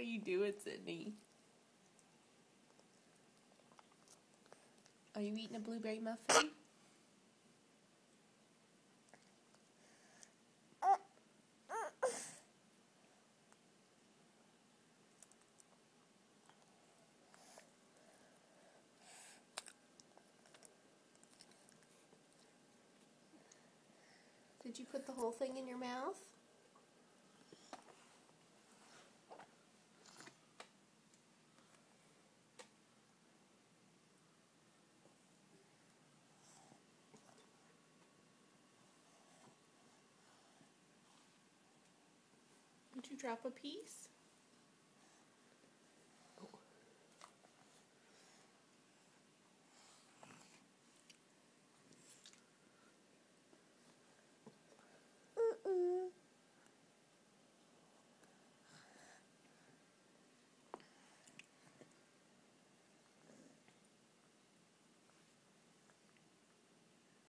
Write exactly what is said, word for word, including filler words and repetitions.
you doing, Sydney? Are you eating a blueberry muffin? Did you put the whole thing in your mouth? Did you drop a piece?